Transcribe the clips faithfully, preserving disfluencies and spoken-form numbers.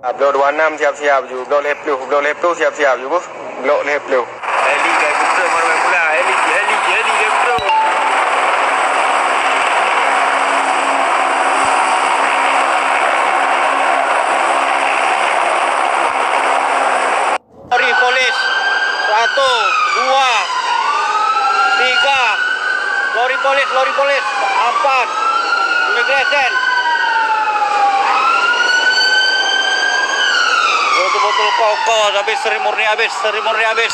Blok dua puluh enam siap-siap ju. Blok sepuluh, blok sepuluh siap-siap ju, bos. Blok sepuluh. Heli helikopter baru pula. Heli heli heli helikopter. Lori polis. Satu, dua, tiga. Lori polis, lori polis. Empat. Immigration. Betul-betul kokoh, habis Seri Murni habis, Seri Murni habis.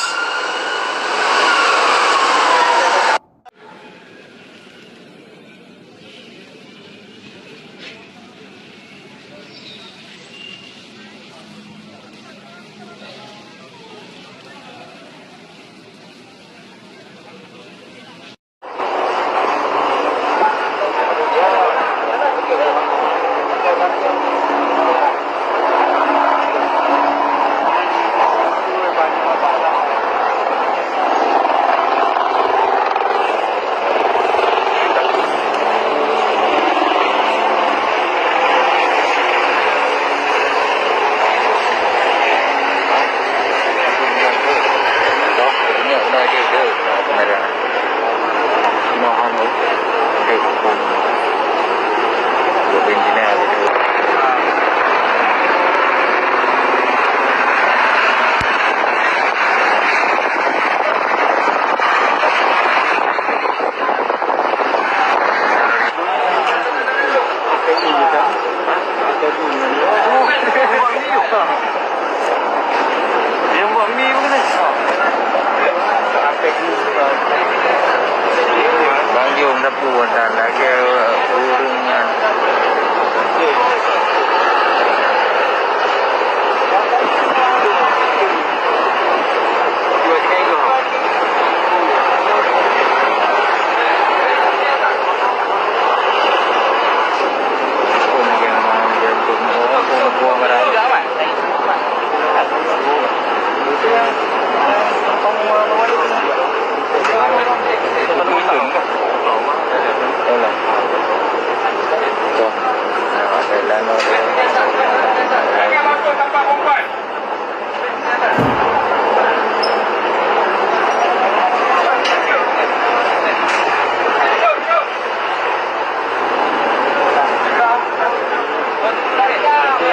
Banjung dah pun dan lagi urungan.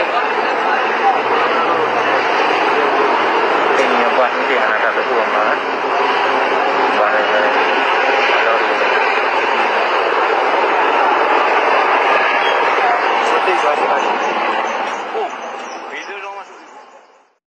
Ini buat ni dia nak ada tu orang.